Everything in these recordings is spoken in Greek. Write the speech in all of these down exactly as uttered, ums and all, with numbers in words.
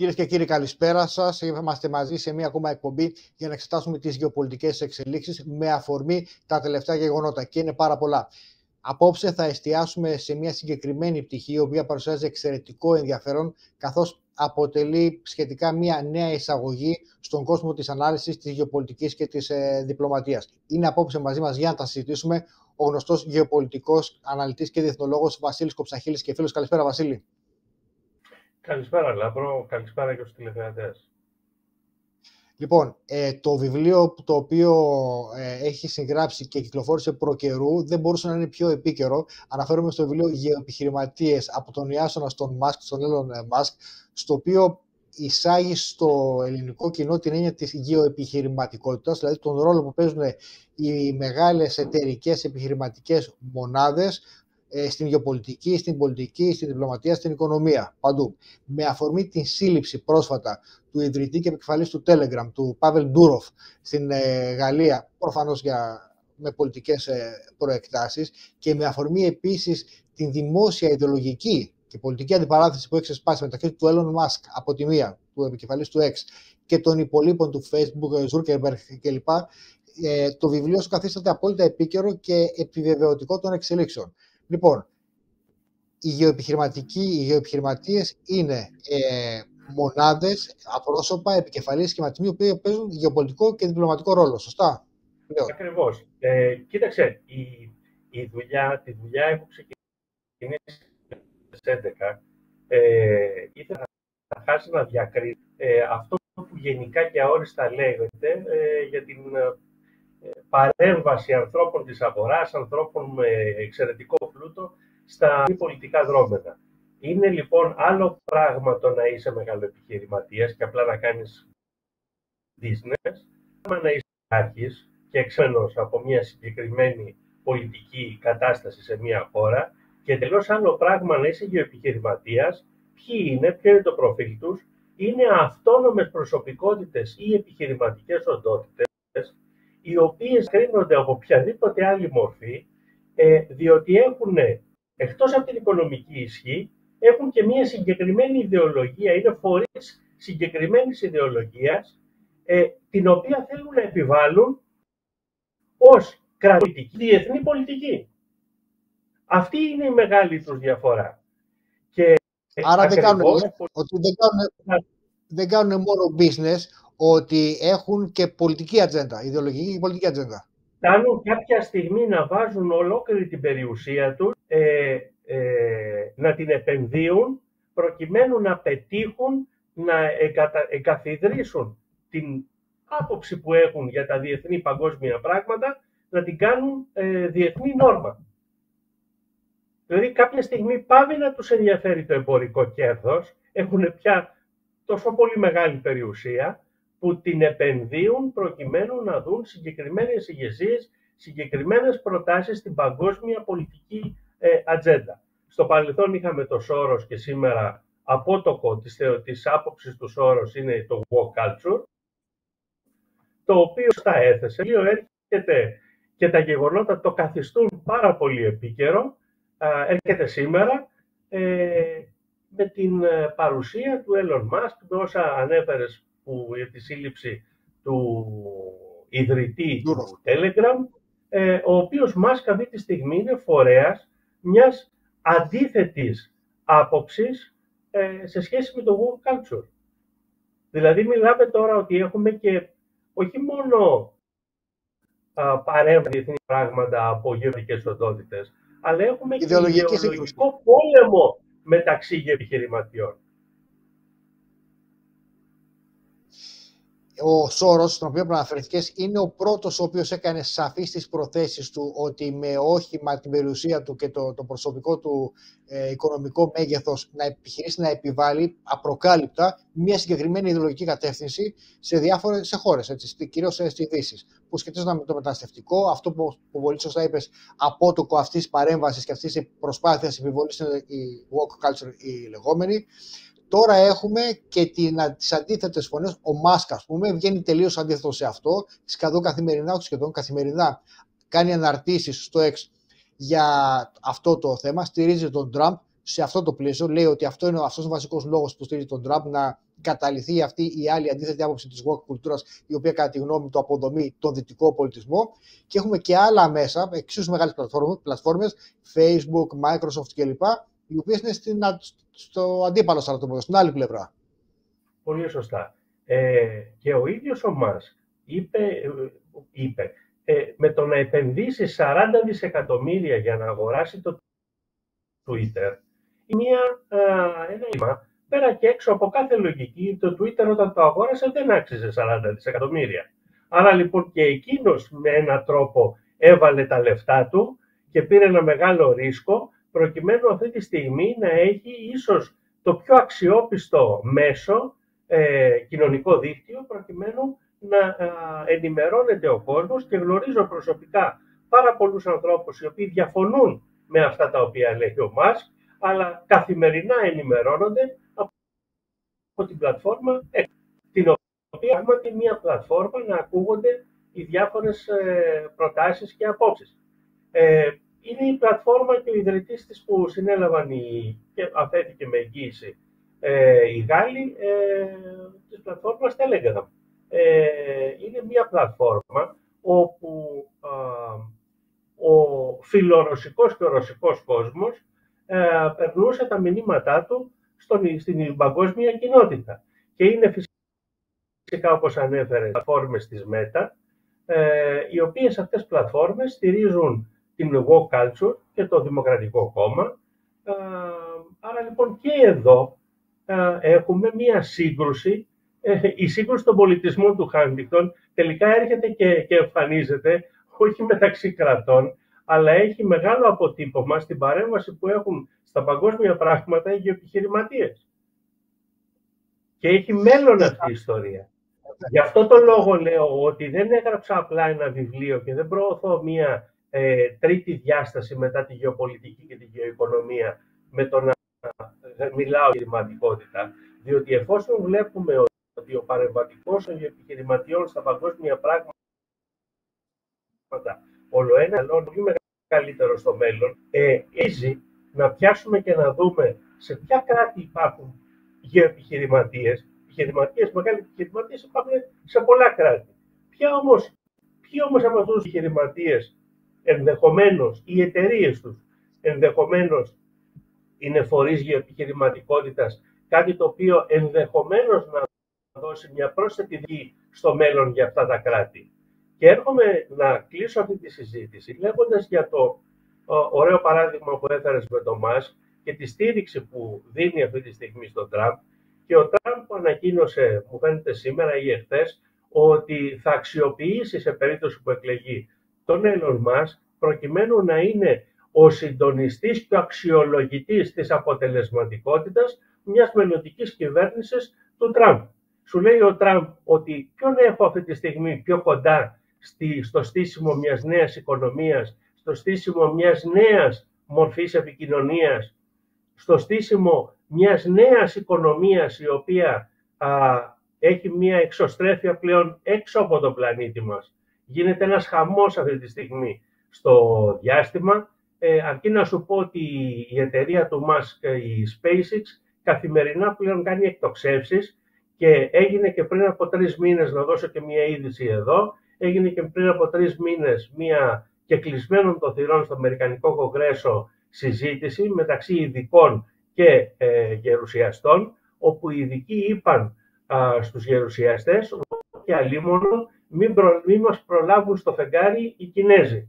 Κυρίες και κύριοι, καλησπέρα σας. Είμαστε μαζί σε μία ακόμα εκπομπή για να εξετάσουμε τις γεωπολιτικές εξελίξεις με αφορμή τα τελευταία γεγονότα. Και είναι πάρα πολλά. Απόψε θα εστιάσουμε σε μία συγκεκριμένη πτυχή, η οποία παρουσιάζει εξαιρετικό ενδιαφέρον, καθώς αποτελεί σχετικά μία νέα εισαγωγή στον κόσμο της ανάλυσης της γεωπολιτικής και της ε, διπλωματίας. Είναι απόψε μαζί μας για να τα συζητήσουμε ο γνωστός γεωπολιτικός αναλυτής και διεθνολόγος Βασίλης Κοψαχίλης και φίλος. Καλησπέρα, Βασίλη. Καλησπέρα, Λάμπρο. Καλησπέρα και στους τηλεθεατές. Λοιπόν, ε, το βιβλίο το οποίο ε, έχει συγγράψει και κυκλοφόρησε προκαιρού δεν μπορούσε να είναι πιο επίκαιρο. Αναφέρομαι στο βιβλίο «Γεωεπιχειρηματίες» από τον Ιάσονα στον Μάσκ, στον Έλλον Μάσκ, στο οποίο εισάγει στο ελληνικό κοινό την έννοια της γεωεπιχειρηματικότητας, δηλαδή τον ρόλο που παίζουν οι μεγάλες εταιρικές επιχειρηματικές μονάδες στην γεωπολιτική, στην πολιτική, στην διπλωματία, στην οικονομία, παντού. Με αφορμή την σύλληψη πρόσφατα του ιδρυτή και επικεφαλής του Telegram, του Πάβελ Ντούροφ, στην ε, Γαλλία, προφανώς για, με πολιτικές ε, προεκτάσεις, και με αφορμή επίσης την δημόσια ιδεολογική και πολιτική αντιπαράθεση που έχει ξεσπάσει μεταξύ του Elon Musk από τη μία, του επικεφαλής του X, και των υπολείπων του Facebook, Zuckerberg κλπ. Ε, το βιβλίο σου καθίσταται απόλυτα επίκαιρο και επιβεβαιωτικό των εξελίξεων. Λοιπόν, οι γεωεπιχειρηματικοί, οι γεωεπιχειρηματίες είναι ε, μονάδες, απρόσωπα, επικεφαλής σχηματισμοί που παίζουν γεωπολιτικό και διπλωματικό ρόλο. Σωστά? Ακριβώς. Ε, κοίταξε, η, η δουλειά, τη δουλειά έχω ξεκινήσει το δύο χιλιάδες έντεκα. Ε, ήθελα να χάσει να διακρίνει ε, αυτό που γενικά και αόριστα λέγεται ε, για την ε, παρέμβαση ανθρώπων της αγοράς, ανθρώπων με εξαιρετικό πλούτο στα πολιτικά δρόμενα. Είναι λοιπόν άλλο πράγμα το να είσαι μεγαλοεπιχειρηματίας και απλά να κάνεις business, να είσαι άρχης και εξένος από μια συγκεκριμένη πολιτική κατάσταση σε μια χώρα, και τελώς άλλο πράγμα να είσαι γεωεπιχειρηματίας. Ποιοι είναι, ποιο είναι το προφίλ τους? Είναι αυτόνομες προσωπικότητες ή επιχειρηματικές οντότητες, οι οποίες κρίνονται από οποιαδήποτε άλλη μορφή, ε, διότι έχουν, εκτός από την οικονομική ισχύ, έχουν και μια συγκεκριμένη ιδεολογία, είναι φορείς συγκεκριμένης ιδεολογίας, ε, την οποία θέλουν να επιβάλλουν ως κρατική διεθνή πολιτική. Αυτή είναι η μεγάλη τους διαφορά. Και άρα δεν κάνουν, ότι δεν κάνουν, δεν κάνουν μόνο business, ότι έχουν και πολιτική ατζέντα, ιδεολογική και πολιτική ατζέντα. Κάνουν κάποια στιγμή να βάζουν ολόκληρη την περιουσία τους, ε, ε, να την επενδύουν, προκειμένου να πετύχουν να εγκατα, εγκαθιδρύσουν την άποψη που έχουν για τα διεθνή παγκόσμια πράγματα, να την κάνουν ε, διεθνή νόρμα. Δηλαδή κάποια στιγμή πάβει να τους ενδιαφέρει το εμπορικό κέρδος, έχουν πια τόσο πολύ μεγάλη περιουσία, που την επενδύουν προκειμένου να δουν συγκεκριμένες ηγεσίες, συγκεκριμένες προτάσεις στην παγκόσμια πολιτική ε, ατζέντα. Στο παρελθόν είχαμε το Σόρος και σήμερα απότοκο της, της άποψης του Σόρος είναι το woke culture, το οποίο στα έθεσε, το οποίο έρχεται και τα γεγονότα το καθιστούν πάρα πολύ επίκαιρο, ε, έρχεται σήμερα ε, με την παρουσία του Elon Musk, με όσα ανέφερες, που για τη σύλληψη του ιδρυτή του Telegram, ε, ο οποίος Musk αυτή τη στιγμή είναι φορέας μιας αντίθετης άποψης ε, σε σχέση με το woke culture. Δηλαδή μιλάμε τώρα ότι έχουμε και όχι μόνο παρέμβαση διεθνή πράγματα από γεωργικές οντότητες, αλλά έχουμε και ιδεολογικό πόλεμο μεταξύ γεωεπιχειρηματιών. Ο Σόρος, στον οποίο προαναφερθήκες, είναι ο πρώτος ο οποίος έκανε σαφείς τις προθέσεις του ότι με όχημα την περιουσία του και το, το προσωπικό του ε, οικονομικό μέγεθος να επιχειρήσει να επιβάλλει απροκάλυπτα μια συγκεκριμένη ιδεολογική κατεύθυνση σε διάφορες σε χώρες, έτσι, κυρίως στη Δύση, που σχετίζονταν με το μεταναστευτικό, αυτό που, που πολύ σωστά είπες, απότοκο αυτής της παρέμβασης και αυτής της προσπάθειας επιβολής είναι η woke culture η λεγόμενη. Τώρα έχουμε και τις αντίθετες φωνές. Ο Μάσκ, ας πούμε, βγαίνει τελείως αντίθετο σε αυτό. Σχεδόν καθημερινά, σχεδόν καθημερινά, κάνει αναρτήσεις στο X για αυτό το θέμα. Στηρίζει τον Τραμπ, σε αυτό το πλαίσιο. Λέει ότι αυτό είναι, αυτός είναι ο βασικός λόγος που στηρίζει τον Τραμπ, να καταλυθεί αυτή η άλλη αντίθετη άποψη της woke κουλτούρας, η οποία κατά τη γνώμη του αποδομεί τον δυτικό πολιτισμό. Και έχουμε και άλλα μέσα, εξίσου μεγάλες πλατφόρμες, Facebook, Microsoft κλπ., οι οποίες είναι στην, στο αντίπαλο στρατόπεδο, στην άλλη πλευρά. Πολύ σωστά. Ε, και ο ίδιος ο Μάσκ είπε, είπε ε, με το να επενδύσει σαράντα δισεκατομμύρια για να αγοράσει το Twitter, μια, α, ένα βήμα πέρα και έξω από κάθε λογική. Το Twitter όταν το αγόρασε δεν άξιζε σαράντα δισεκατομμύρια. Άρα λοιπόν και εκείνος με έναν τρόπο έβαλε τα λεφτά του και πήρε ένα μεγάλο ρίσκο, προκειμένου αυτή τη στιγμή να έχει ίσως το πιο αξιόπιστο μέσο ε, κοινωνικό δίκτυο, προκειμένου να ε, ενημερώνεται ο κόσμος. Και γνωρίζω προσωπικά πάρα πολλούς ανθρώπους οι οποίοι διαφωνούν με αυτά τα οποία λέει ο Μάσκ, αλλά καθημερινά ενημερώνονται από την πλατφόρμα, την οποία έχουμε μια πλατφόρμα να ακούγονται οι διάφορες ε, προτάσεις και απόψεις. Ε, είναι η πλατφόρμα και ο ιδρυτής της που συνέλαβαν οι, και αφέθηκε με εγγύηση ε, οι Γάλλοι ε, της πλατφόρμας Telegram. Ε, είναι μια πλατφόρμα όπου α, ο φιλορωσικός και ο ρωσικός κόσμος ε, περνούσε τα μηνύματά του στον, στην παγκόσμια κοινότητα. Και είναι φυσικά, όπως ανέφερε, πλατφόρμες της Meta, ε, οι οποίες αυτές πλατφόρμες στηρίζουν την woke culture και το Δημοκρατικό Κόμμα. Ε, άρα λοιπόν και εδώ ε, έχουμε μία σύγκρουση. Ε, η σύγκρουση των πολιτισμών του Χάντιγκτον τελικά έρχεται και, και εμφανίζεται όχι μεταξύ κρατών, αλλά έχει μεγάλο αποτύπωμα στην παρέμβαση που έχουν στα παγκόσμια πράγματα οι επιχειρηματίες. Και έχει μέλλον αυτή η ιστορία. Γι' αυτό το λόγο λέω ότι δεν έγραψα απλά ένα βιβλίο και δεν προωθώ μία ε, τρίτη διάσταση μετά τη γεωπολιτική και τη γεωοικονομία με το να μιλάω επιχειρηματικότητα. Διότι εφόσον βλέπουμε ότι ο παρεμβατικός των επιχειρηματιών στα παγκόσμια πράγματα όλο ένα άλλο πολύ μεγαλύτερο στο μέλλον, ε, easy να πιάσουμε και να δούμε σε ποια κράτη υπάρχουν γεωεπιχειρηματίες. Επιχειρηματίες, μεγάλοι επιχειρηματίες υπάρχουν σε πολλά κράτη. Ποια όμως, ποιοι όμως από αυτούς τους επιχειρηματίες ενδεχομένως, οι εταιρείες τους ενδεχομένως είναι φορείς γεωεπιχειρηματικότητας, κάτι το οποίο ενδεχομένως να δώσει μια πρόσθετη δική στο μέλλον για αυτά τα κράτη. Και έρχομαι να κλείσω αυτή τη συζήτηση λέγοντας για το ωραίο παράδειγμα που έφερες με τον Μάσκ και τη στήριξη που δίνει αυτή τη στιγμή στον Τραμπ. Και ο Τραμπ που ανακοίνωσε, μου φαίνεται σήμερα ή εχθές, ότι θα αξιοποιήσει σε περίπτωση που εκλεγεί τον Έλλον Μάσκ προκειμένου να είναι ο συντονιστής και ο αξιολογητής της αποτελεσματικότητας μιας μελλοντικής κυβέρνησης του Τραμπ. Σου λέει ο Τραμπ ότι ποιον έχω αυτή τη στιγμή πιο κοντά στη, στο στήσιμο μιας νέας οικονομίας, στο στήσιμο μιας νέας μορφής επικοινωνίας, στο στήσιμο μιας νέας οικονομίας η οποία α, έχει μια εξωστρέφεια πλέον έξω από τον πλανήτη μας. Γίνεται ένας χαμός αυτή τη στιγμή στο διάστημα. Ε, αρκεί να σου πω ότι η εταιρεία του Musk, η SpaceX, καθημερινά πλέον κάνει εκτοξεύσεις και έγινε και πριν από τρεις μήνες, να δώσω και μια είδηση εδώ, έγινε και πριν από τρεις μήνες μια και κλεισμένων των θυρών στο Αμερικανικό Κογκρέσο συζήτηση μεταξύ ειδικών και ε, γερουσιαστών, όπου οι ειδικοί είπαν α, στους γερουσιαστές και αλίμονο μην, προ, μην μας προλάβουν στο φεγγάρι οι Κινέζοι.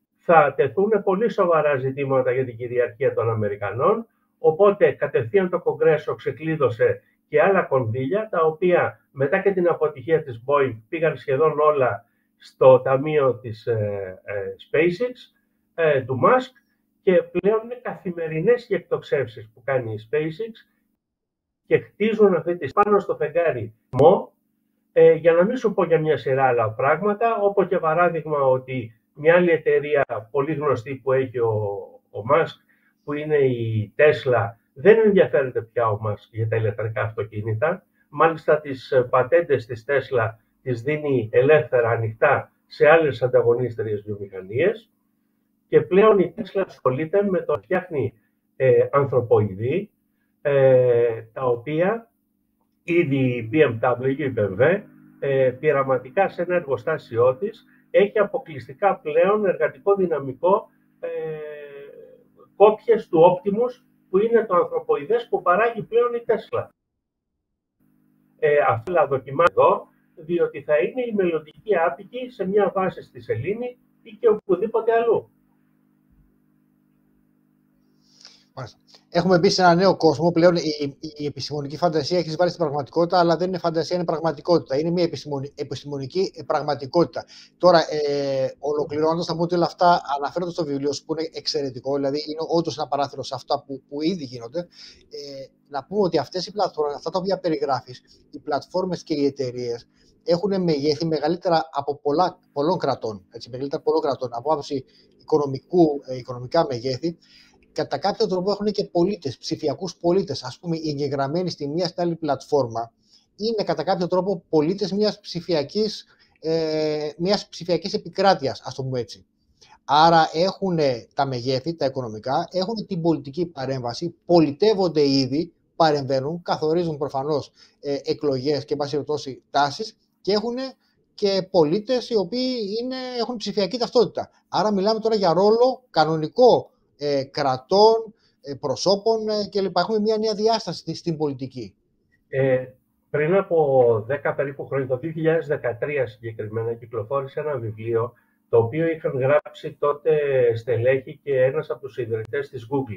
Θα τεθούν πολύ σοβαρά ζητήματα για την κυριαρχία των Αμερικανών, οπότε κατευθείαν το Κογκρέσο ξεκλείδωσε και άλλα κονδύλια, τα οποία μετά και την αποτυχία της Boeing πήγαν σχεδόν όλα στο ταμείο της ε, ε, SpaceX, ε, του Musk, και πλέον είναι καθημερινές οι εκτοξεύσεις που κάνει η SpaceX και χτίζουν αυτή τη πάνω στο φεγγάρι Μο, ε, για να μην σου πω για μια σειρά άλλα πράγματα, όπως για παράδειγμα ότι μια άλλη εταιρεία πολύ γνωστή που έχει ο, ο Musk, που είναι η Tesla, δεν ενδιαφέρεται πια ο Musk για τα ηλεκτρικά αυτοκίνητα. Μάλιστα τις πατέντες της Tesla τις δίνει ελεύθερα, ανοιχτά σε άλλες ανταγωνίστερες βιομηχανίες. Και πλέον η Tesla ασχολείται με το φτιάχνει ε, ανθρωποειδή, ε, τα οποία ήδη η μπι εμ ντάμπλιου, η μπι εμ ντάμπλιου, ε, πειραματικά σε ένα εργοστάσιό της έχει αποκλειστικά πλέον εργατικό δυναμικό ε, κόπιες του Optimus, που είναι το ανθρωποειδές που παράγει πλέον η Tesla. Ε, αυτά δοκιμάζω εδώ, διότι θα είναι η μελλοντική άπικη σε μια βάση στη Σελήνη ή και οπουδήποτε αλλού. Έχουμε μπει σε ένα νέο κόσμο. Πλέον η, η επιστημονική φαντασία έχει βάλει στην πραγματικότητα, αλλά δεν είναι φαντασία, είναι πραγματικότητα. Είναι μια επιστημονική, επιστημονική πραγματικότητα. Τώρα, ε, ολοκληρώνοντας, θα πω ότι όλα αυτά αναφέρονται στο βιβλίο σου, που είναι εξαιρετικό, δηλαδή είναι όντως ένα παράθυρο σε αυτά που, που ήδη γίνονται. Ε, να πούμε ότι αυτές οι πλατφόρμες, αυτά τα οποία περιγράφεις, οι πλατφόρμες και οι εταιρείες, έχουν μεγέθη μεγαλύτερα από πολλά, πολλών κρατών. Έτσι, μεγαλύτερα πολλών κρατών. Από άποψη οικονομικού, ε, οικονομικά μεγέθη. Κατά κάποιο τρόπο έχουν και πολίτες, ψηφιακούς πολίτες. Ας πούμε, οι εγγεγραμμένοι στη μία στην άλλη πλατφόρμα είναι κατά κάποιο τρόπο πολίτες μιας ψηφιακής, ε, μιας ψηφιακής επικράτειας, ας το πούμε έτσι. Άρα έχουν τα μεγέθη, τα οικονομικά, έχουν την πολιτική παρέμβαση, πολιτεύονται ήδη, παρεμβαίνουν, καθορίζουν προφανώς ε, εκλογές και, εν πάση περιπτώσει, τάσεις, και έχουν και πολίτες οι οποίοι είναι, έχουν ψηφιακή ταυτότητα. Άρα μιλάμε τώρα για ρόλο κανονικό ε, κρατών, ε, προσώπων ε, κλπ. Έχουμε μια νέα διάσταση στην πολιτική. Ε, πριν από δέκα περίπου χρόνια, το δύο χιλιάδες δεκατρία συγκεκριμένα, κυκλοφόρησε ένα βιβλίο το οποίο είχαν γράψει τότε στελέχη και ένας από τους ιδρυτές της Google.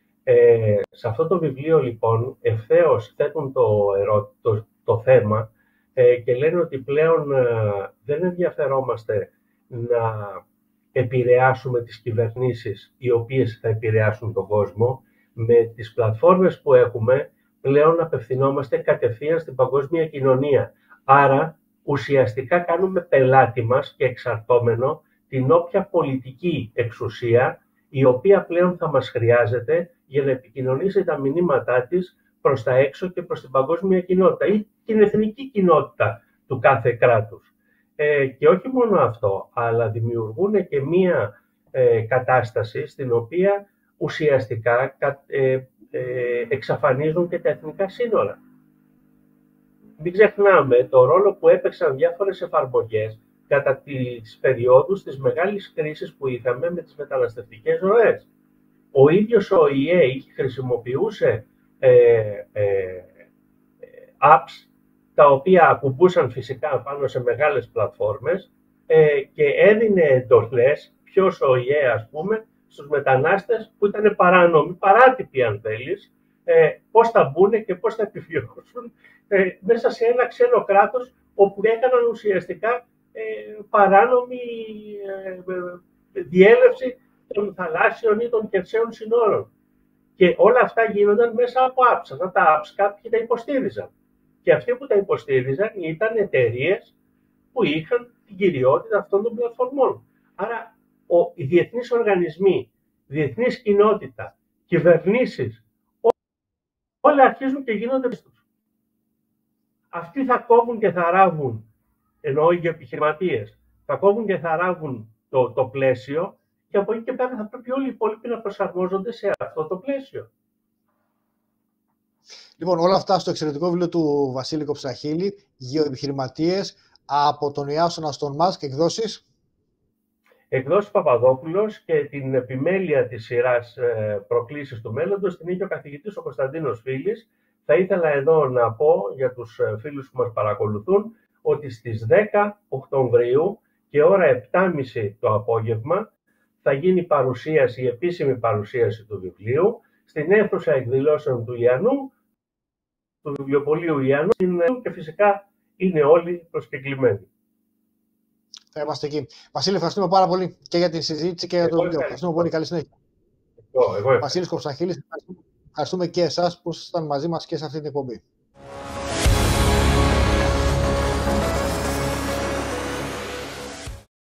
Ε, σε αυτό το βιβλίο, λοιπόν, ευθέως θέτουν το, ερώ, το, το θέμα ε, και λένε ότι πλέον ε, δεν ενδιαφερόμαστε να επηρεάσουμε τις κυβερνήσεις οι οποίες θα επηρεάσουν τον κόσμο. Με τις πλατφόρμες που έχουμε, πλέον απευθυνόμαστε κατευθείαν στην παγκόσμια κοινωνία. Άρα, ουσιαστικά κάνουμε πελάτη μας και εξαρτώμενο την όποια πολιτική εξουσία, η οποία πλέον θα μας χρειάζεται για να επικοινωνήσει τα μηνύματά της προς τα έξω και προς την παγκόσμια κοινότητα ή την εθνική κοινότητα του κάθε κράτους. Ε, και όχι μόνο αυτό, αλλά δημιουργούν και μία ε, κατάσταση στην οποία ουσιαστικά ε, ε, εξαφανίζουν και τα εθνικά σύνορα. Μην ξεχνάμε το ρόλο που έπαιξαν διάφορες εφαρμογές κατά τις περιόδους της μεγάλης κρίσης που είχαμε με τις μεταναστευτικές ροές. Ο ίδιος ο ι έι χρησιμοποιούσε ε, ε, apps τα οποία ακουμπούσαν φυσικά πάνω σε μεγάλες πλατφόρμες ε, και έδινε εντολές, ποιος ο ι έι ας πούμε, στους μετανάστες που ήταν παράνομοι, παράτυποι αν θέλεις, ε, πώς θα μπουν και πώς θα επιβιώσουν ε, μέσα σε ένα ξένο κράτος όπου έκαναν ουσιαστικά ε, παράνομη ε, διέλευση των θαλάσσιων ή των χερσαίων συνόρων. Και όλα αυτά γίνονταν μέσα από apps. Αυτά τα apps κάποιοι τα υποστήριζαν. Και αυτοί που τα υποστήριζαν ήταν εταιρείες που είχαν την κυριότητα αυτών των πλατφορμών. Άρα ο, οι διεθνείς οργανισμοί, διεθνής κοινότητα, κυβερνήσεις, όλα αρχίζουν και γίνονται τους. Αυτοί θα κόβουν και θα ράβουν, εννοώ οι επιχειρηματίες, θα κόβουν και θα ράβουν το, το πλαίσιο και από εκεί και πέρα θα πρέπει όλοι οι υπόλοιποι να προσαρμόζονται σε αυτό το πλαίσιο. Λοιπόν, όλα αυτά στο εξαιρετικό βιβλίο του Βασίλη Κοψαχίλη, «Γεωεπιχειρηματίες», από τον Ιάσονα στον Μάσκ, εκδόσεις. Εκδόσεις Παπαδόπουλος, και την επιμέλεια της σειράς «Προκλήσεις του μέλλοντος» την είχε ο καθηγητής ο Κωνσταντίνος Φίλης. Θα ήθελα εδώ να πω για τους φίλους που μας παρακολουθούν ότι στις δέκα Οκτωβρίου και ώρα επτά και μισή το απόγευμα θα γίνει παρουσίαση, η επίσημη παρουσίαση του βιβλίου στην αίθουσα εκδηλώσεων του Ιαννού, του βιβλιοπωλείου Ιαννού, και φυσικά είναι όλοι προσκεκλημένοι. Θα είμαστε εκεί. Βασίλη, ευχαριστούμε πάρα πολύ και για την συζήτηση και για το βιβλίο. Ευχαριστούμε πολύ. Καλή συνέχεια. Εγώ, εγώ Βασίλης Κοψαχίλης, ευχαριστούμε και εσάς που ήσασταν μαζί μας και σε αυτή την εκπομπή.